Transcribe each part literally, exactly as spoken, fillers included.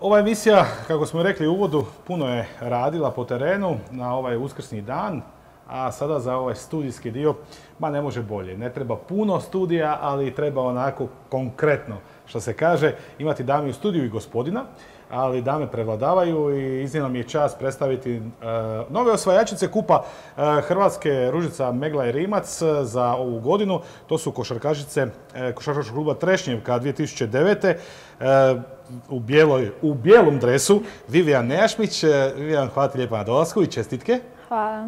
Ova emisija, kako smo rekli u uvodu, puno je radila po terenu na ovaj uskrsni dan, a sada za ovaj studijski dio, ma ne može bolje. Ne treba puno studija, ali treba onako konkretno, što se kaže, imati dame u studiju i gospodina, ali dame prevladavaju i iznimno mi je čast predstaviti uh, nove osvajačice kupa uh, Hrvatske Ružica Megla i Rimac uh, za ovu godinu. To su košarkašice uh, košarkaškog kluba Trešnjevka dvije tisuće devete. Uh, u, bijeloj, u bijelom dresu Vivijan Nejašmić. Uh, Vivijan, hvala ti lijepo na dolasku i čestitke. Hvala.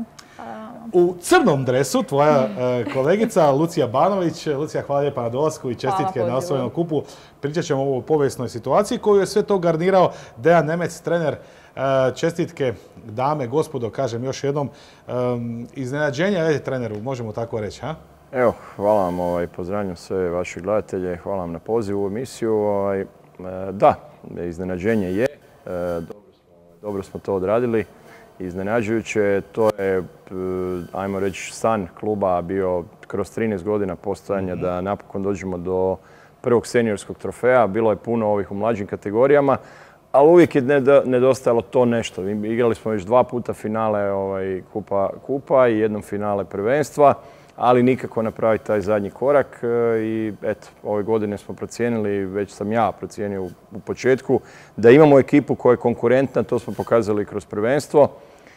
U crnom dresu tvoja uh, kolegica Lucija Banović. Lucija, hvala lijepa na dolasku i čestitke na osvojenom kupu. Pričat ćemo o ovoj povijesnoj situaciji koju je sve to garnirao Dejan Nemec, trener. Uh, čestitke, dame, gospodo, kažem još jednom. Um, iznenađenja, je treneru, možemo tako reći, ha? Evo, hvala vam, ovaj, pozdravljam sve vaše gledatelje, hvala vam na pozivu u emisiju. Ovaj, e, da, iznenađenje je, e, dobro, smo, dobro smo to odradili. Iznenađujuće, to je, ajmo reći, san kluba bio kroz trinaest godina postojanja da napokon dođemo do prvog seniorskog trofeja. Bilo je puno ovih u mlađim kategorijama, ali uvijek je nedostajalo to nešto. Igrali smo već dva puta finale ovaj, kupa, kupa i jednom finale prvenstva, ali nikako napraviti taj zadnji korak. I eto, ove godine smo procijenili, već sam ja procijenio u, u početku, da imamo ekipu koja je konkurentna, to smo pokazali kroz prvenstvo.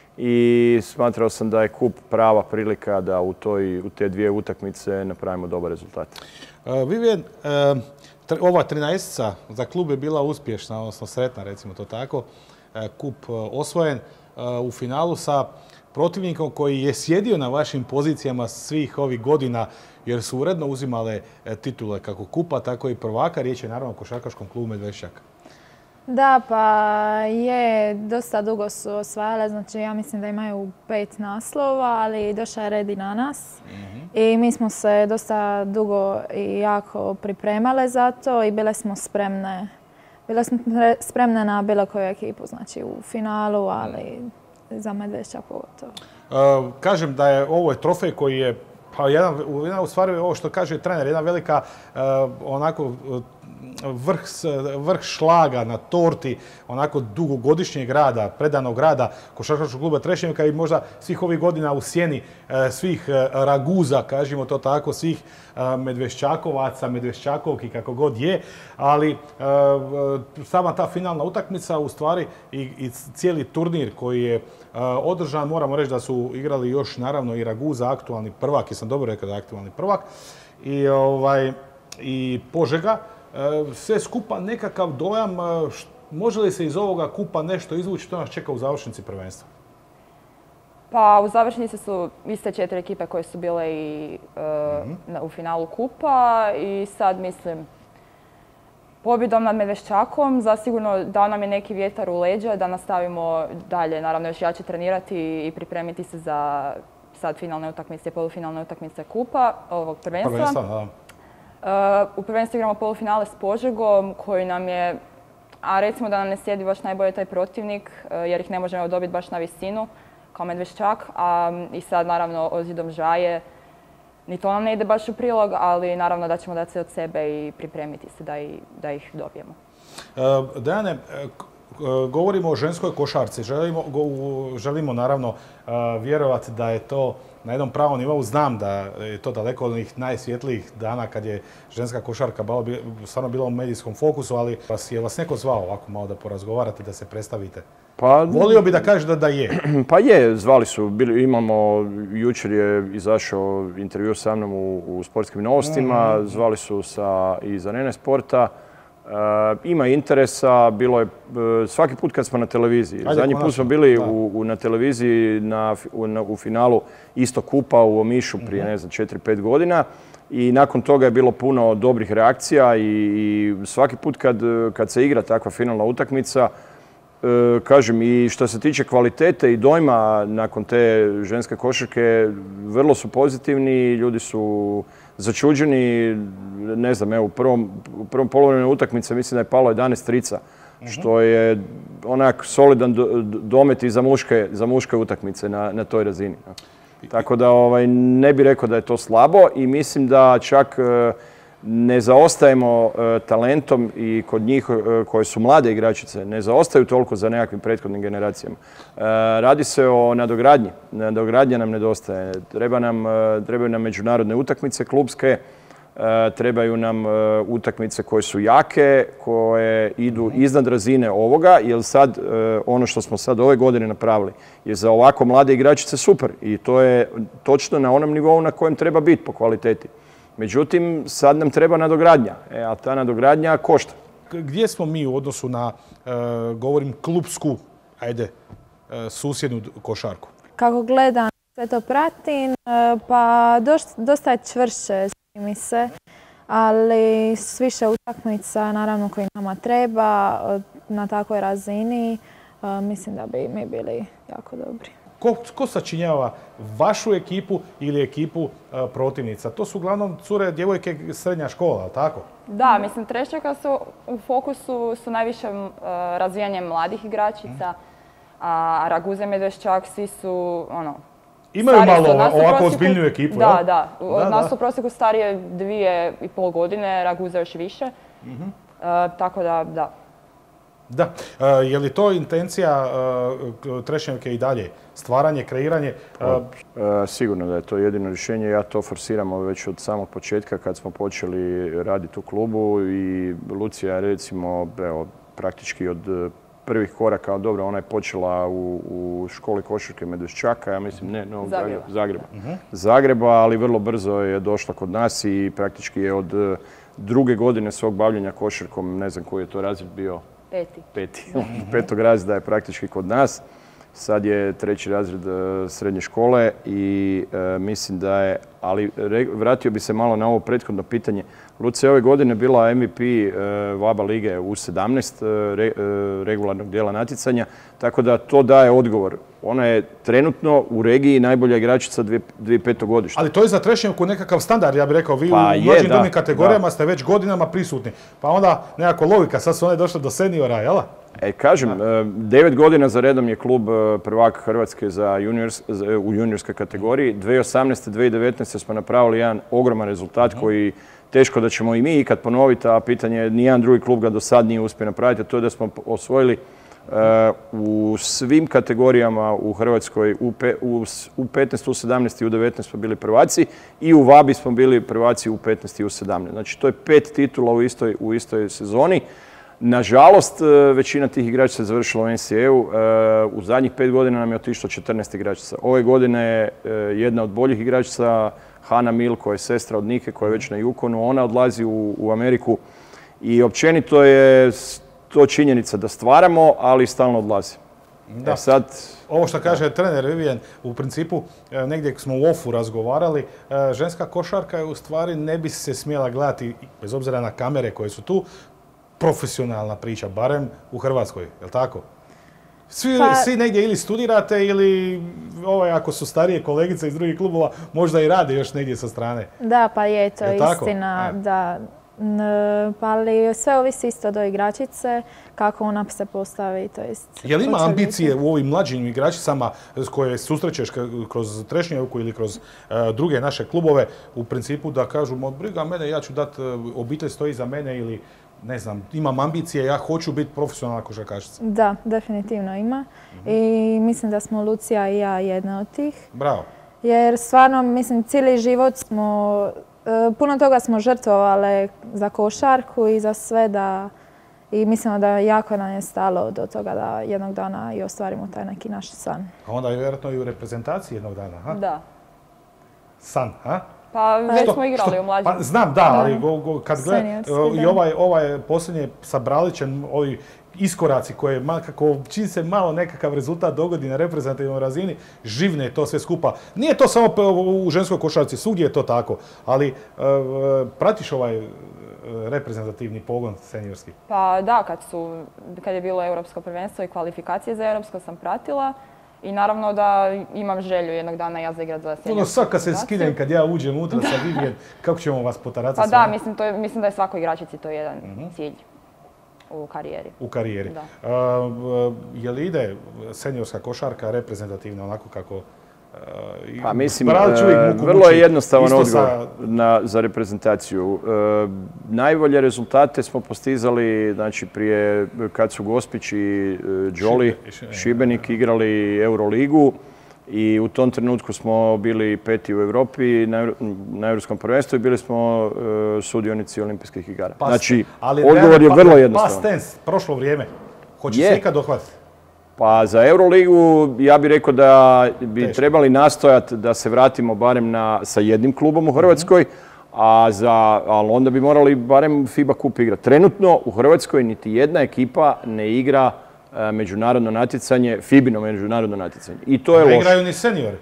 I smatrao sam da je kup prava prilika da u, toj, u te dvije utakmice napravimo dobar rezultat. Uh, Vivijan, uh, ova trinaestica za klub je bila uspješna, odnosno sretna, recimo to tako. Uh, kup uh, osvojen uh, u finalu sa protivnikom koji je sjedio na vašim pozicijama svih ovih godina, jer su uredno uzimale uh, titule kako kupa, tako i prvaka. Riječ je naravno o košarkaškom klubu Medveščak. Da, pa je, dosta dugo su osvajale, znači ja mislim da imaju pet naslova, ali došao je red i na nas. Mm-hmm. I mi smo se dosta dugo i jako pripremale za to i bile smo spremne. Bile smo spremne na bilo koju ekipu, znači u finalu, ali za Medveščak pogotovo. Uh, kažem da je ovo je trofej koji je, pa jedan, jedan u stvari ovo što kaže trener, jedna velika uh, onako vrh, vrh šlaga na torti onako dugogodišnjeg rada, predanog rada košarkaškog kluba Trešnjevka i možda svih ovih godina u sjeni svih raguza, kažemo to tako, svih Medveščakovaca, Medveščakovki, kako god je, ali sama ta finalna utakmica u stvari i, i cijeli turnir koji je održan, moramo reći da su igrali još naravno i Raguza, aktualni prvak, jesam dobro rekao da je aktualni prvak, i, ovaj, i Požega. Sve skupa nekakav dojam, može li se iz ovoga kupa nešto izvući, što nas čeka u završnici prvenstva? Pa u završnici su iste četiri ekipe koje su bile i uh, mm-hmm. u finalu kupa i sad mislim pobjedom nad Medveščakom zasigurno dao nam je neki vjetar u leđa da nastavimo dalje, naravno još jače trenirati i pripremiti se za sad finalne utakmice, polufinalne utakmice kupa ovog prvenstva. Prvenstva, da. Uh, u prvenstvu igramo polufinale s Požegom koji nam je, a recimo da nam ne sjedi baš najbolje taj protivnik uh, jer ih ne možemo dobiti baš na visinu kao Medveščak, a um, i sad naravno Ozidom Žaje, ni to nam ne ide baš u prilog, ali naravno da ćemo dati sve od sebe i pripremiti se da, i, da ih dobijemo. Uh, Dejane, govorimo o ženskoj košarci, želimo, go, želimo naravno uh, vjerovati da je to na jednom pravom nivou. Znam da je to daleko od onih najsvjetlijih dana kad je ženska košarka stvarno bila u medijskom fokusu, ali vas, je vas neko zvao ovako malo da porazgovarate, da se predstavite? Pa, volio bi da kažeš da, da je. Pa je, zvali su. Bili, imamo, jučer je izašao intervju sa mnom u, u sportskim novostima, mm-hmm. zvali su sa, iz Arene Sporta. Uh, ima interesa, bilo je uh, svaki put kad smo na televiziji. Ajde, zadnji put smo bili u, u, na televiziji na, u, na, u finalu isto kupa u Omišu prije, ne znam, četiri pet godina. I nakon toga je bilo puno dobrih reakcija i, i svaki put kad, kad se igra takva finalna utakmica, uh, kažem, i što se tiče kvalitete i dojma nakon te ženske košarke, vrlo su pozitivni, ljudi su začuđeni. Ne znam, evo, u prvom, u prvom poluvremenu utakmice mislim da je palo jedanaest trica, uh-huh. što je onak solidan do, domet i za muške, za muške utakmice na, na toj razini. Tako da ovaj, ne bih rekao da je to slabo i mislim da čak ne zaostajemo e, talentom i kod njih e, koje su mlade igračice, ne zaostaju toliko za nekakvim prethodnim generacijama. E, radi se o nadogradnji. Nadogradnja nam nedostaje. Treba nam, e, trebaju nam međunarodne utakmice klubske, e, trebaju nam e, utakmice koje su jake, koje idu iznad razine ovoga, jer sad e, ono što smo sad ove godine napravili je za ovako mlade igračice super i to je točno na onom nivou na kojem treba biti po kvaliteti. Međutim, sad nam treba nadogradnja, e, a ta nadogradnja košta. Gdje smo mi u odnosu na, e, govorim, klupsku, ajde, e, susjednu košarku? Kako gledam, sve to pratim, e, pa dosta, dosta je čvršće, čini mi se, ali s više utakmica, naravno, koji nama treba, na takvoj razini, e, mislim da bi mi bili jako dobri. Ko, ko sačinjava vašu ekipu ili ekipu uh, protivnica? To su uglavnom cure, djevojke, srednja škola, ali tako? Da, mislim, Trešnjaka su u fokusu su najviše uh, razvijanje mladih igračica, a Raguza i Medveščak svi su, ono... Imaju malo ovako ozbiljniju ekipu, da, jel? Da, da. Od nas su u prosjeku starije dvije i pol godine, Raguza još više. Uh-huh. Uh, tako da, da. Da. Uh, je li to intencija uh, Trešnjevke i dalje? Stvaranje, kreiranje? Uh... Uh, sigurno da je to jedino rješenje. Ja to forsiramo već od samog početka kad smo počeli raditi u klubu i Lucija je recimo evo, praktički od prvih koraka, dobro, ona je počela u, u školi košarke Medveščaka, ja mislim ne, no, Zagreba. Zagreba. Uh-huh. Zagreba, ali vrlo brzo je došla kod nas i praktički je od druge godine svog bavljenja košarkom, ne znam koji je to razred bio, Peti. Peti. Petog razreda je praktički kod nas. Sad je treći razred srednje škole i e, mislim da je, ali re, vratio bi se malo na ovo prethodno pitanje. Lucija je ove godine bila M V P e, VABA lige U sedamnaest re, e, regularnog dijela natjecanja, tako da to daje odgovor. Ona je trenutno u regiji najbolja igračica dvije tisuće petog godišta. Ali to je za Trešnjevku nekakav standard, ja bih rekao. Vi pa u mlađim dobnim da, kategorijama da. ste već godinama prisutni. Pa onda nekako logika, sad su one došle do seniora, jel? E, kažem, devet godina za redom je klub prvak Hrvatske za juniors, za, u juniorskoj kategoriji. dvije tisuće osamnaeste. dvije tisuće devetnaeste. smo napravili jedan ogroman rezultat uh-huh. koji teško da ćemo i mi ikad ponoviti, a pitanje je nijedan drugi klub ga do sad nije uspio napraviti, a to je da smo osvojili uh, u svim kategorijama u Hrvatskoj, u, pe, u, u petnaest, u sedamnaest i u devetnaest smo bili prvaci i u VABI smo bili prvaci u petnaest i u sedamnaest. Znači to je pet titula u istoj, u istoj sezoni. Nažalost, većina tih igračica je završila u N C A A-u. U zadnjih pet godina nam je otišlo četrnaest igračica. Ove godine je jedna od boljih igračica, Hana Mil, koja je sestra od Nike, koja je već na Yukonu. Ona odlazi u, u Ameriku i općenito je to činjenica da stvaramo, ali stalno odlazi. Da. E sad, ovo što kaže trener Vivian, u principu negdje smo u ofu razgovarali, ženska košarka je u stvari ne bi se smjela gledati, bez obzira na kamere koje su tu, profesionalna priča, barem u Hrvatskoj, je li tako? Svi, pa, svi negdje ili studirate ili ovaj, ako su starije kolegice iz drugih klubova, možda i rade još negdje sa strane. Da, pa je to je istina. Da. Pa ali sve ovisi isto do igračice, kako ona se postavi. To jest, je li ima ambicije biti u ovim mlađim igračicama s koje susrećeš kroz Trešnjevku ili kroz uh, druge naše klubove, u principu da kažu, mod briga mene, ja ću dati, uh, obitelj stoji za mene ili ne znam, imam ambicije, ja hoću biti profesionalna košarkašica? Da, definitivno ima. Mm-hmm. I mislim da smo Lucija i ja jedna od tih. Bravo. Jer stvarno, mislim, cijeli život smo, uh, puno toga smo žrtvovali za košarku i za sve da, i mislimo da jako nam je stalo do toga da jednog dana i ostvarimo taj neki naš san. A onda je vjerojatno i u reprezentaciji jednog dana, ha? Da. San, ha? Pa već što, smo igrali što, u mlađim. Pa, znam, da, ali go, go, kad gledam i ovaj, ovaj posljednje sa Bralićem, ovi iskoraci koje kako čim se malo nekakav rezultat dogodi na reprezentativnoj razini, živne je to sve skupa. Nije to samo u ženskoj košarci, svugdje je to tako, ali uh, pratiš ovaj reprezentativni pogon seniorski? Pa da, kad, su, kad je bilo europsko prvenstvo i kvalifikacije za europsko sam pratila. I naravno da imam želju jednog dana ja zaigrati za seniorsku. Ono sad kad se skinem, kad ja uđem unutra sa Vivian, kako ćemo vas potarati? Pa da, mislim, to je, mislim da je svakoj igračici to jedan uh-huh. cilj u karijeri. U karijeri. Da. Uh, je li ide seniorska košarka reprezentativna onako kako uh, Pa mislim, vrlo je jednostavan odgovor za reprezentaciju. Najbolje rezultate smo postizali, znači prije kad su Gospić i Đoli, Šibenik igrali Euroligu i u tom trenutku smo bili peti u Europi na Europskom prvenstvu i bili smo sudionici olimpijskih igara. Znači, odgovor je vrlo jednostavan. Past tense, prošlo vrijeme. Hoće se ikad dohvatiti? Pa za Euroligu ja bih rekao da bi trebali nastojati da se vratimo barem na, sa jednim klubom u Hrvatskoj, a za, ali onda bi morali barem FIBA kup igrati. Trenutno u Hrvatskoj niti jedna ekipa ne igra e, međunarodno natjecanje, FIBino međunarodno natjecanje. I to je loše. Ne igraju ni seniori?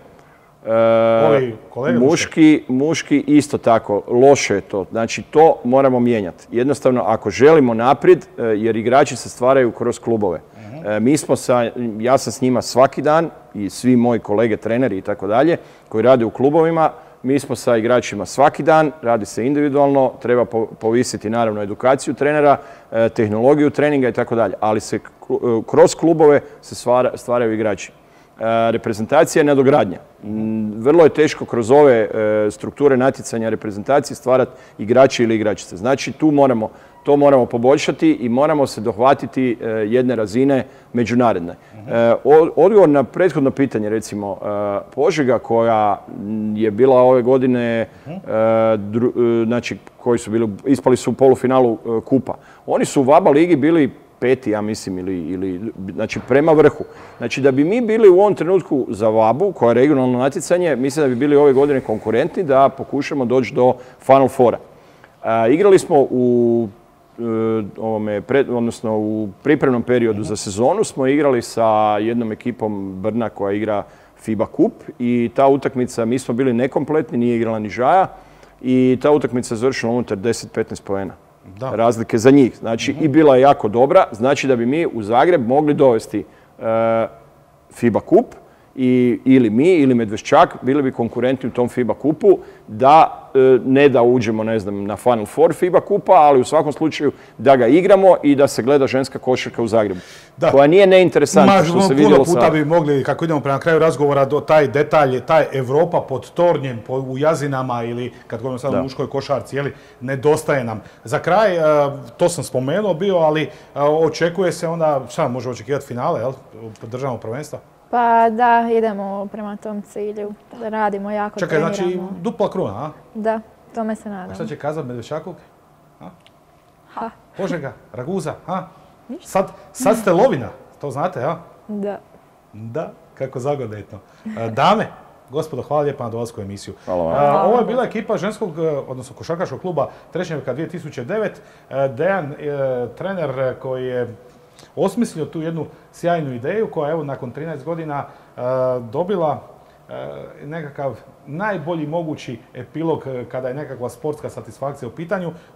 E, muški, muški isto tako, loše je to. Znači to moramo mijenjati. Jednostavno ako želimo naprijed, jer igrači se stvaraju kroz klubove. Mi smo sa, ja sam s njima svaki dan i svi moji kolege, treneri i tako dalje, koji rade u klubovima, mi smo sa igračima svaki dan, radi se individualno, treba povisiti naravno edukaciju trenera, tehnologiju treninga i tako dalje, ali se kroz klubove se stvaraju igrači. Reprezentacija je nadogradnja. Vrlo je teško kroz ove strukture natjecanja reprezentacije stvarati igrači ili igračice. Znači tu moramo To moramo poboljšati i moramo se dohvatiti jedne razine međunarodne. Odgovor na prethodno pitanje, recimo, Požega koja je bila ove godine, znači koji su bili, ispali su u polufinalu kupa. Oni su u VABA ligi bili peti, ja mislim, ili, ili znači prema vrhu. Znači da bi mi bili u ovom trenutku za VABU, koja je regionalno natjecanje, mislim da bi bili ove godine konkurentni da pokušamo doći do Final Fora. Igrali smo u ovome, odnosno u pripremnom periodu za sezonu smo igrali sa jednom ekipom Brna koja igra FIBA kup i ta utakmica, mi smo bili nekompletni, nije igrala ni Žaja i ta utakmica je završila unutar deset do petnaest poena. Razlike za njih. Znači uh-huh. i bila je jako dobra, znači da bi mi u Zagreb mogli dovesti uh, FIBA kup i ili mi ili Medveščak bili bi konkurentni u tom FIBA kupu da ne da uđemo, ne znam, na Final Four FIBA kupa, ali u svakom slučaju da ga igramo i da se gleda ženska košarka u Zagrebu. Da. Koja nije neinteresantna što se vidjelo sa... Puno puta bi mogli, kako idemo prema kraju razgovora, do taj detalj, taj Evropa pod tornjem, u Jazinama ili, kad govorimo sad o muškoj košarci, jeli, nedostaje nam. Za kraj, to sam spomenuo bio, ali očekuje se onda, šta možemo očekivati finale, jel, državnog prvenstva? Pa da, idemo prema tom cilju, radimo jako, Čekaj, treniramo. Čekaj, znači dupla kruna, a? Da, tome se nadam. A šta će kazati Medveščakovke? Ha. Požega, Raguza, a? Sad, sad ste lovina, to znate, a? Da. Da, kako zagodetno. Dame, gospodo, hvala lijepa na dolasku u emisiju. Hvala vam. Ovo je bila ekipa ženskog, odnosno košarkaškog kluba Trešnjevka dvije tisuće devet. Dejan, trener koji je osmislio tu jednu sjajnu ideju koja je evo nakon trinaest godina uh, dobila uh, nekakav najbolji mogući epilog uh, kada je nekakva sportska satisfakcija u pitanju.